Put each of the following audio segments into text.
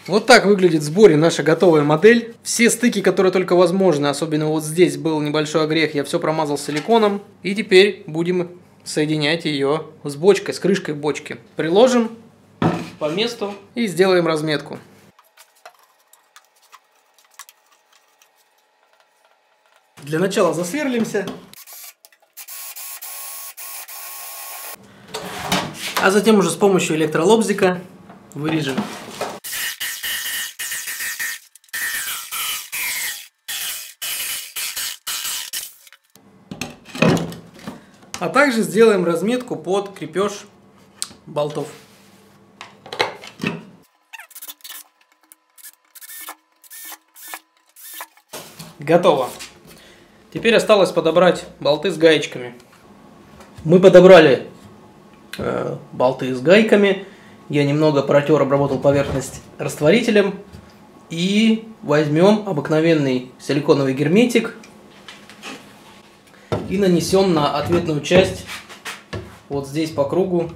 Вот так выглядит в сборе наша готовая модель. Все стыки, которые только возможны, особенно вот здесь был небольшой огрех, я все промазал силиконом. И теперь будем соединять ее с бочкой, с крышкой бочки. Приложим по месту и сделаем разметку. Для начала засверлимся. А затем уже с помощью электролобзика вырежем. А также сделаем разметку под крепеж болтов. Готово. Теперь осталось подобрать болты с гаечками. Мы подобрали болты с гайками. Я немного протер, обработал поверхность растворителем. И возьмем обыкновенный силиконовый герметик и нанесем на ответную часть вот здесь по кругу.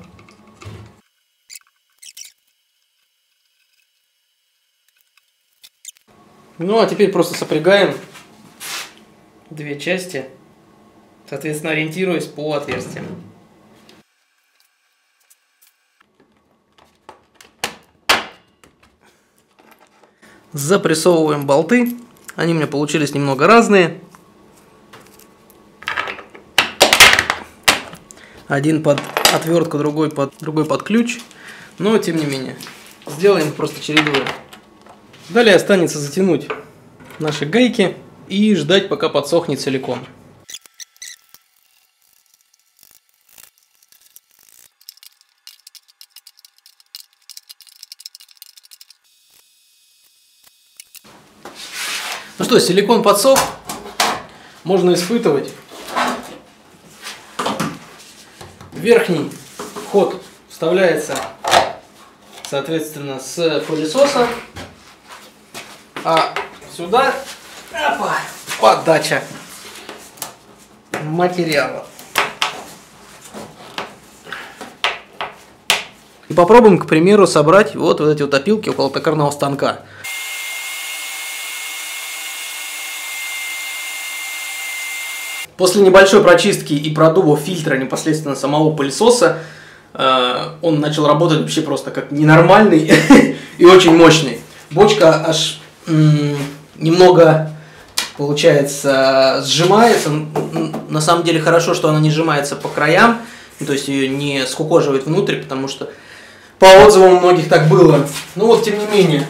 Ну а теперь просто сопрягаем две части, соответственно ориентируясь по отверстиям. Запрессовываем болты. Они у меня получились немного разные. Один под отвертку, другой под ключ. Но тем не менее. Сделаем просто чередуя. Далее останется затянуть наши гайки и ждать, пока подсохнет силикон. Ну что, силикон подсох, можно испытывать. Верхний вход вставляется, соответственно, с пылесоса, а сюда подача материала. И попробуем, к примеру, собрать вот эти вот опилки около токарного станка. После небольшой прочистки и продува фильтра непосредственно самого пылесоса, он начал работать вообще просто как ненормальный и очень мощный. Бочка аж немного, получается, сжимается. На самом деле хорошо, что она не сжимается по краям, то есть ее не скукоживает внутрь, потому что по отзывам у многих так было. Ну вот, тем не менее.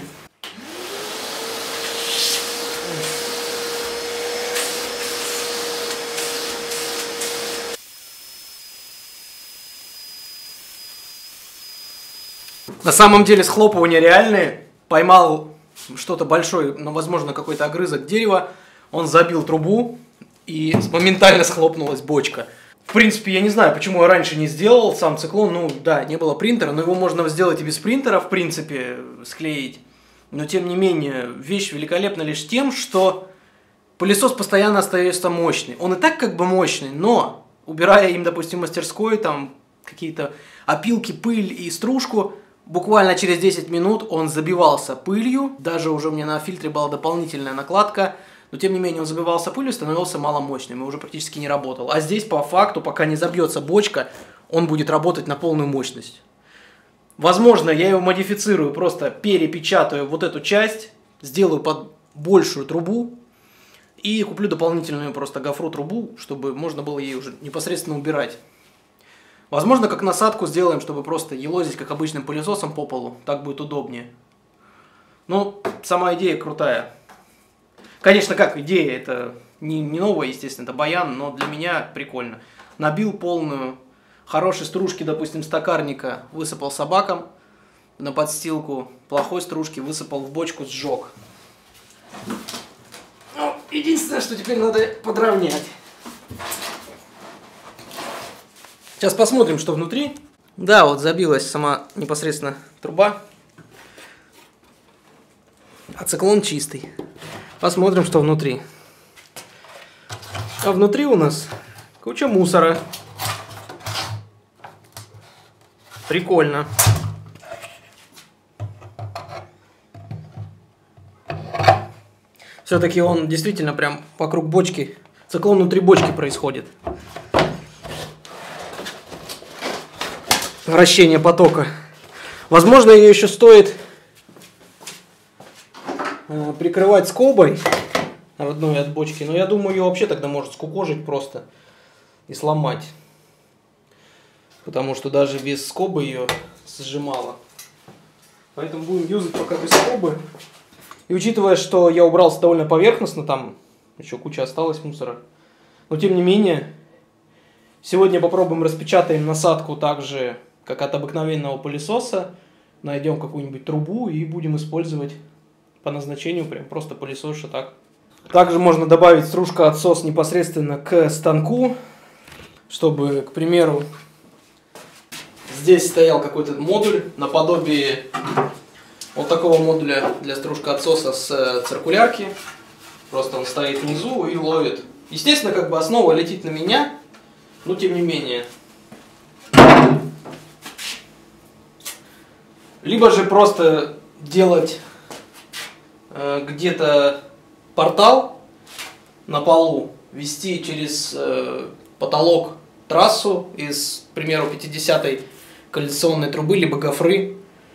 На самом деле схлопывания реальные. Поймал что-то большое, но возможно какой-то огрызок дерева. Он забил трубу и моментально схлопнулась бочка. В принципе, я не знаю, почему я раньше не сделал сам циклон. Ну да, не было принтера, но его можно сделать и без принтера, в принципе, склеить. Но тем не менее, вещь великолепна лишь тем, что пылесос постоянно остается мощный. Он и так как бы мощный, но убирая им, допустим, в мастерской там какие-то опилки, пыль и стружку, буквально через 10 минут он забивался пылью. Даже уже у меня на фильтре была дополнительная накладка. Но тем не менее он забивался пылью, становился маломощным и уже практически не работал. А здесь по факту, пока не забьется бочка, он будет работать на полную мощность. Возможно, я его модифицирую, просто перепечатаю вот эту часть, сделаю под большую трубу и куплю дополнительную просто гофру трубу, чтобы можно было ей уже непосредственно убирать. Возможно, как насадку сделаем, чтобы просто елозить как обычным пылесосом по полу. Так будет удобнее. Ну, сама идея крутая. Конечно, как идея, это не новая, естественно, это баян, но для меня прикольно. Набил полную, хорошей стружки, допустим, стакарника, высыпал собакам на подстилку, плохой стружки высыпал в бочку, сжег. Ну, единственное, что теперь надо подровнять. Сейчас посмотрим, что внутри. Да, вот забилась сама непосредственно труба. А циклон чистый. Посмотрим, что внутри. А внутри у нас куча мусора. Прикольно. Все-таки он действительно прям вокруг бочки, циклон внутри бочки происходит. Вращение потока. Возможно, ее еще стоит прикрывать скобой родной от бочки, но я думаю, ее вообще тогда может скукожить просто и сломать. Потому что даже без скобы ее сжимало. Поэтому будем юзать пока без скобы. И учитывая, что я убрался довольно поверхностно, там еще куча осталось мусора. Но тем не менее, сегодня попробуем распечатаем насадку так же, как от обыкновенного пылесоса. Найдем какую-нибудь трубу и будем использовать по назначению прям просто пылесоша так. Также можно добавить стружка-отсос непосредственно к станку, чтобы, к примеру, здесь стоял какой-то модуль наподобие вот такого модуля для стружка-отсоса с циркулярки. Просто он стоит внизу и ловит. Естественно, как бы основа летит на меня, но тем не менее. Либо же просто делать где-то портал на полу, вести через потолок трассу из, к примеру, 50-й кондиционной трубы, либо гофры,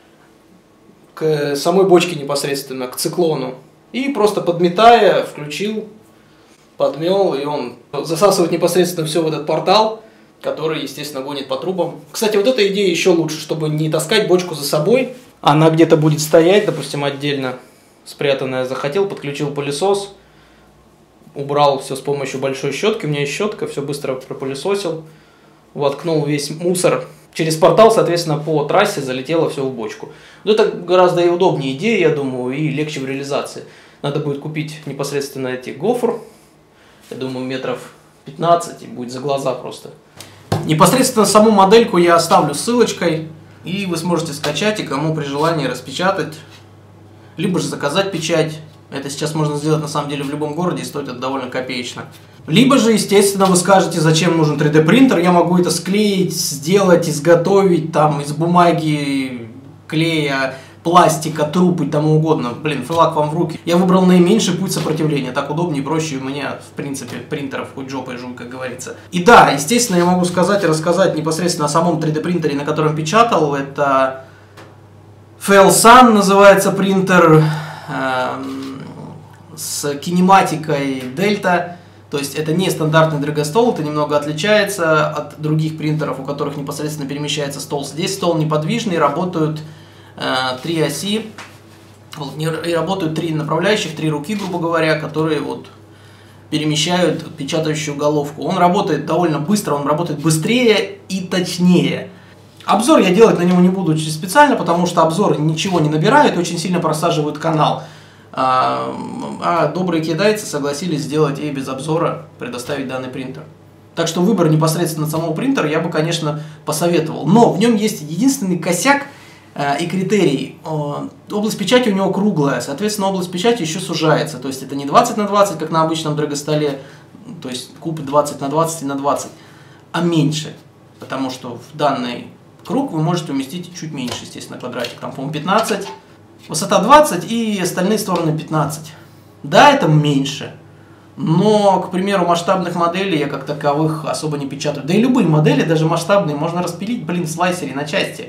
к самой бочке непосредственно, к циклону. И просто подметая, включил, подмел, и он засасывает непосредственно все в этот портал, который, естественно, гонит по трубам. Кстати, вот эта идея еще лучше, чтобы не таскать бочку за собой. Она где-то будет стоять, допустим, отдельно спрятанная. Захотел, подключил пылесос, убрал все с помощью большой щетки. У меня есть щетка, все быстро пропылесосил. Воткнул весь мусор. Через портал, соответственно, по трассе залетело все в бочку. Вот это гораздо и удобнее идея, я думаю, и легче в реализации. Надо будет купить непосредственно эти гофр. Я думаю, метров 15, и будет за глаза просто. Непосредственно саму модельку я оставлю ссылочкой, и вы сможете скачать, и кому при желании распечатать, либо же заказать печать. Это сейчас можно сделать на самом деле в любом городе, и стоит это довольно копеечно. Либо же, естественно, вы скажете, зачем нужен 3D принтер, я могу это склеить, сделать, изготовить там из бумаги, клея, пластика, труб и тому угодно. Блин, флаг вам в руки. Я выбрал наименьший путь сопротивления. Так удобнее, проще у меня, в принципе, принтеров хоть жопой жуй, как говорится. И да, естественно, я могу сказать и рассказать непосредственно о самом 3D принтере, на котором печатал. Это Felsan называется принтер с кинематикой Delta. То есть это не стандартный драгостол, это немного отличается от других принтеров, у которых непосредственно перемещается стол. Здесь стол неподвижный, работают 3 оси, и работают 3 направляющих, 3 руки, грубо говоря, которые вот перемещают печатающую головку. Он работает довольно быстро, он работает быстрее и точнее. Обзор я делать на него не буду специально, потому что обзор ничего не набирает, очень сильно просаживают канал. А добрые китайцы согласились сделать и без обзора предоставить данный принтер. Так что выбор непосредственно самого принтера я бы, конечно, посоветовал. Но в нем есть единственный косяк и критерий. Область печати у него круглая, соответственно, область печати еще сужается. То есть это не 20 на 20, как на обычном драгостоле, то есть куб 20 на 20 и на 20, а меньше. Потому что в данный круг вы можете уместить чуть меньше, естественно, квадратик. Там, по-моему, 15. Высота 20 и остальные стороны 15. Да, это меньше, но, к примеру, масштабных моделей я как таковых особо не печатаю. Да и любые модели, даже масштабные, можно распилить, блин, в слайсере на части.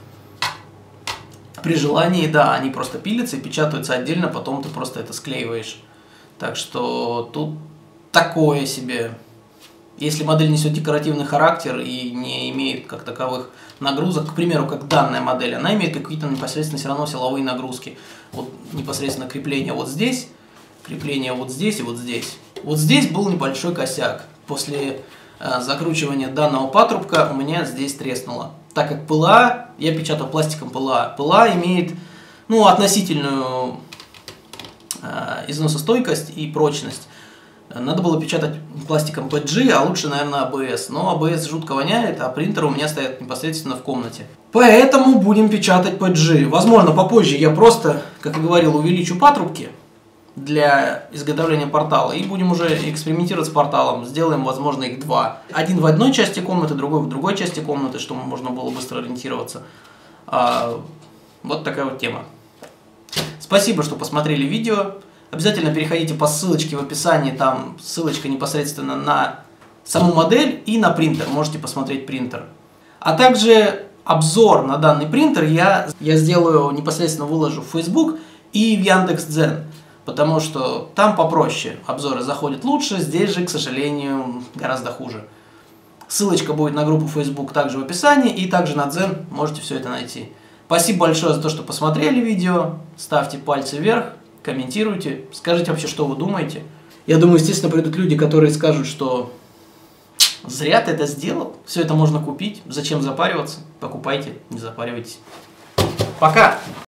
При желании, да, они просто пилятся и печатаются отдельно, потом ты просто это склеиваешь. Так что тут такое себе. Если модель несет декоративный характер и не имеет как таковых нагрузок, к примеру, как данная модель, она имеет какие-то непосредственно все равно силовые нагрузки. Вот непосредственно крепление вот здесь, крепление вот здесь и вот здесь. Вот здесь был небольшой косяк. После закручивания данного патрубка у меня здесь треснуло. Так как ПЛА, я печатал пластиком ПЛА. ПЛА имеет относительную износостойкость и прочность. Надо было печатать пластиком PG, а лучше, наверное, ABS. Но ABS жутко воняет, а принтеры у меня стоят непосредственно в комнате. Поэтому будем печатать PG. Возможно, попозже я просто, как и говорил, увеличу патрубки для изготовления портала. И будем уже экспериментировать с порталом. Сделаем, возможно, их 2. Один в одной части комнаты, другой в другой части комнаты, чтобы можно было быстро ориентироваться. Вот такая вот тема. Спасибо, что посмотрели видео. Обязательно переходите по ссылочке в описании, там ссылочка непосредственно на саму модель и на принтер, можете посмотреть принтер. А также обзор на данный принтер я сделаю, непосредственно выложу в Facebook и в Яндекс.Дзен, потому что там попроще, обзоры заходят лучше, здесь же, к сожалению, гораздо хуже. Ссылочка будет на группу Facebook также в описании, и также на Дзен можете все это найти. Спасибо большое за то, что посмотрели видео, ставьте пальцы вверх, комментируйте, скажите вообще, что вы думаете. Я думаю, естественно, придут люди, которые скажут, что зря ты это сделал, все это можно купить, зачем запариваться, покупайте, не запаривайтесь. Пока!